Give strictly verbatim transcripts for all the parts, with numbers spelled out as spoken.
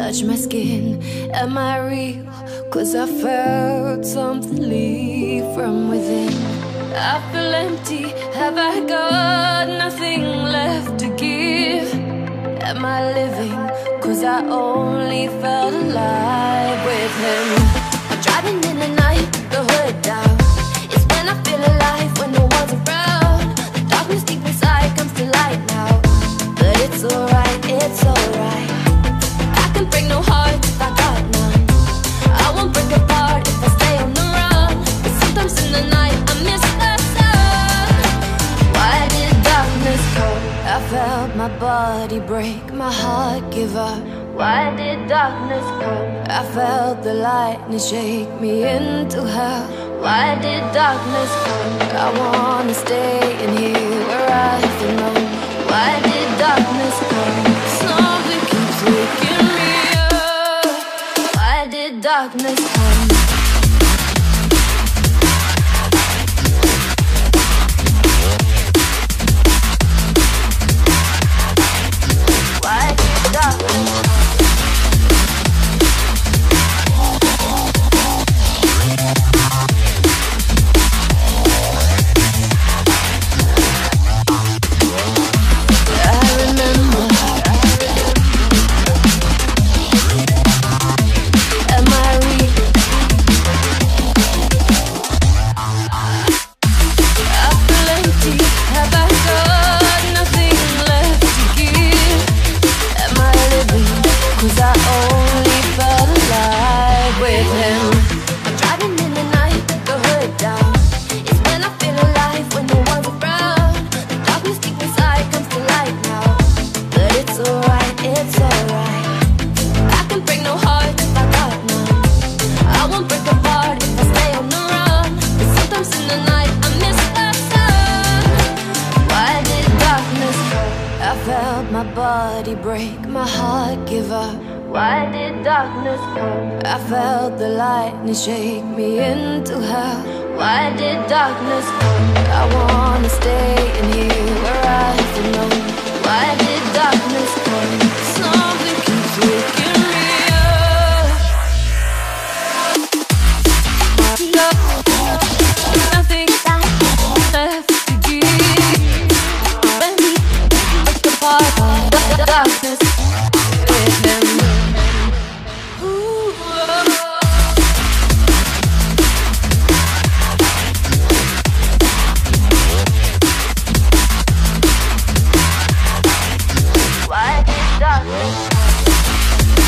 touch my skin. Am I real? Cause I felt something leave from within. I feel empty, have I got nothing left to give? Am I living? Cause I only felt alive with him. I'm driving in the night, the hood down. It's when I feel alive, when no one's around. The darkness deep inside comes to light now. But it's alright, it's alright. I can break no heart if I got none. I won't break apart if I stay on the run. But sometimes in the night I miss the sun. Why did darkness come? I felt my body break, my heart give up. Why did darkness come? I felt the lightning shake me into hell. Why did darkness come? I wanna stay in here where I belong. Why did darkness come? Something keeps waking me up. Why did darkness come? Why did darkness come? Break, my heart give up. Why did darkness come? I felt the lightning shake me into hell. Why did darkness come? I wanna stay in here where I belong. Why did darkness come? Something keeps waking me up. Nothing left to give. When we break apart, darkness with him. Ooh, why did darkness come?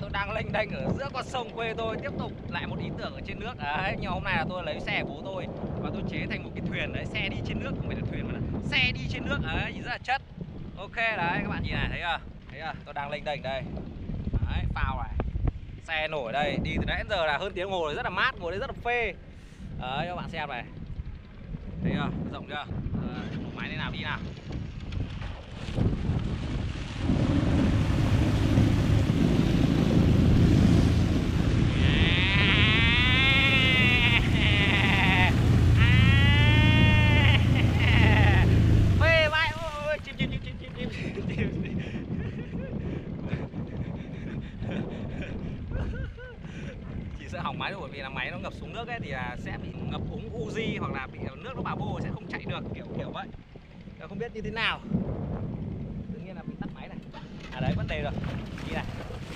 tôi đang lênh đênh ở giữa con sông quê tôi, tiếp tục lại một ý tưởng ở trên nước đấy. Nhưng hôm nay là tôi lấy xe của bố tôi và tôi chế thành một cái thuyền đấy, xe đi trên nước, không phải là thuyền mà là xe đi trên nước đấy, nhìn rất là chất. Ok đấy, các bạn nhìn này, thấy chưa? Thấy chưa? Tôi đang lênh đênh đây. Đấy, phao này. Xe nổi đây, đi từ nãy đến giờ là hơn tiếng ngồi, rất là mát, ngồi đây rất là phê. Đấy, các bạn xem này. Thấy chưa? Rộng chưa? Ờ, máy thế nào đi nào. Phê vãi, ôi chim chim chim chim chim chim. Chỉ sợ hỏng máy thôi, bởi vì là máy nó ngập xuống nước ấy thì là sẽ bị ngập úng Uzi hoặc là bị nước nó vào bô sẽ không chạy được, kiểu kiểu vậy. Không biết như thế nào. Tự nhiên là bị tắt máy này. À đấy, vẫn đều rồi. Đi này.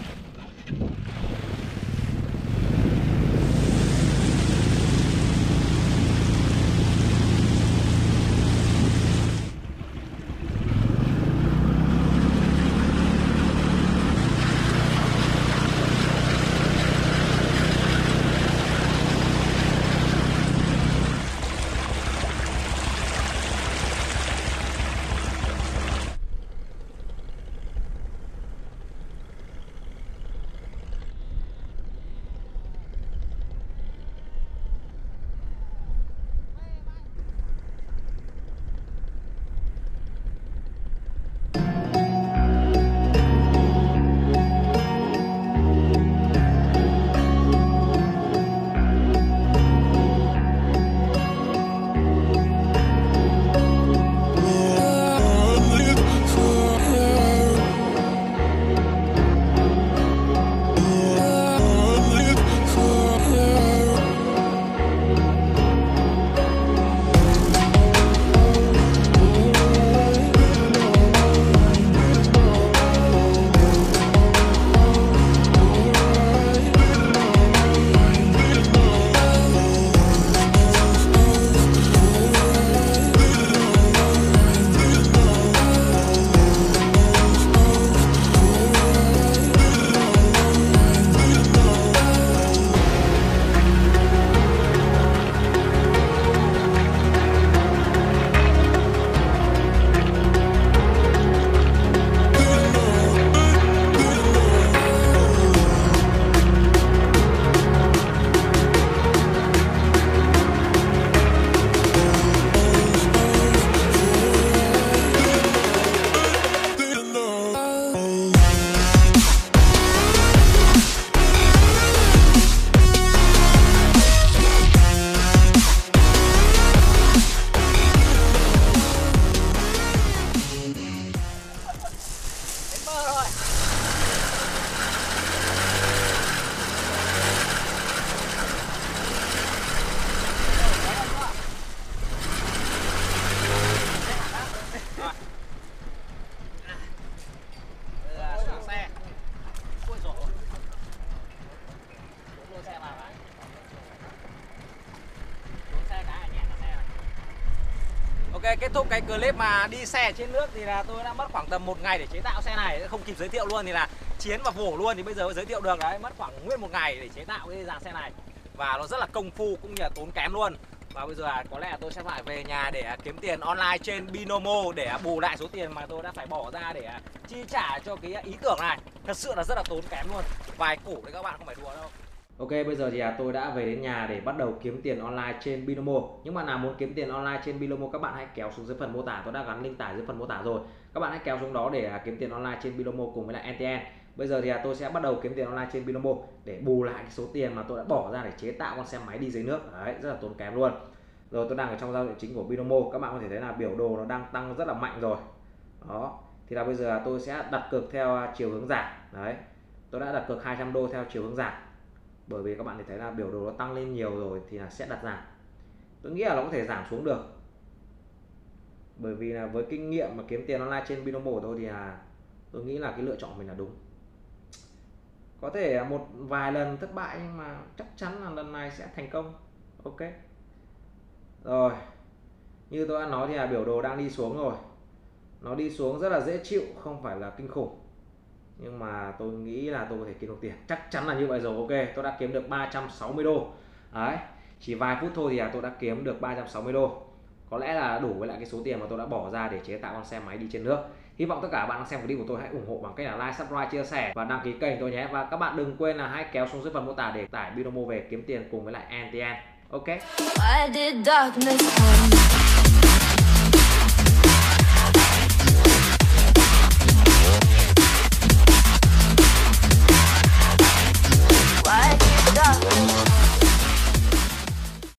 Ok, kết thúc cái clip mà đi xe trên nước thì là tôi đã mất khoảng tầm một ngày để chế tạo xe này, không kịp giới thiệu luôn thì là chiến và vỗ luôn, thì bây giờ giới thiệu được đấy, mất khoảng nguyên một ngày để chế tạo cái dàn xe này và nó rất là công phu cũng như là tốn kém luôn. Và bây giờ là có lẽ là tôi sẽ phải về nhà để kiếm tiền online trên Binomo để bù lại số tiền mà tôi đã phải bỏ ra để chi trả cho cái ý tưởng này. Thật sự là rất là tốn kém luôn, vài củ đấy các bạn, không phải đùa đâu. Ok, bây giờ thì à, tôi đã về đến nhà để bắt đầu kiếm tiền online trên Binomo. Nhưng mà nào muốn kiếm tiền online trên Binomo, các bạn hãy kéo xuống dưới phần mô tả, tôi đã gắn link tải dưới phần mô tả rồi. Các bạn hãy kéo xuống đó để à, kiếm tiền online trên Binomo cùng với lại en tê en. Bây giờ thì à, tôi sẽ bắt đầu kiếm tiền online trên Binomo để bù lại cái số tiền mà tôi đã bỏ ra để chế tạo con xe máy đi dưới nước. Đấy, rất là tốn kém luôn. Rồi tôi đang ở trong giao diện chính của Binomo, các bạn có thể thấy là biểu đồ nó đang tăng rất là mạnh rồi. Đó, thì là bây giờ tôi sẽ đặt cược theo chiều hướng giảm. Đấy, tôi đã đặt cược hai trăm đô theo chiều hướng giảm. Bởi vì các bạn thấy là biểu đồ nó tăng lên nhiều rồi thì là sẽ đặt giảm. Tôi nghĩ là nó có thể giảm xuống được. Bởi vì là với kinh nghiệm mà kiếm tiền online trên Binomo của tôi thì là tôi nghĩ là cái lựa chọn của mình là đúng. Có thể một vài lần thất bại nhưng mà chắc chắn là lần này sẽ thành công. Ok. Rồi, như tôi đã nói thì là biểu đồ đang đi xuống rồi. Nó đi xuống rất là dễ chịu, không phải là kinh khủng. nhưng mà tôi nghĩ là tôi có thể kiếm được tiền, chắc chắn là như vậy rồi. Ok, tôi đã kiếm được ba trăm sáu mươi đô. Đấy, chỉ vài phút thôi thì tôi đã kiếm được ba trăm sáu mươi đô. Có lẽ là đủ với lại cái số tiền mà tôi đã bỏ ra để chế tạo con xe máy đi trên nước. Hy vọng tất cả các bạn đang xem video của tôi hãy ủng hộ bằng cách là like, subscribe, chia sẻ và đăng ký kênh tôi nhé. Và các bạn đừng quên là hãy kéo xuống dưới phần mô tả để tải Binomo về kiếm tiền cùng với lại en tê en. Ok. Why did darkness come?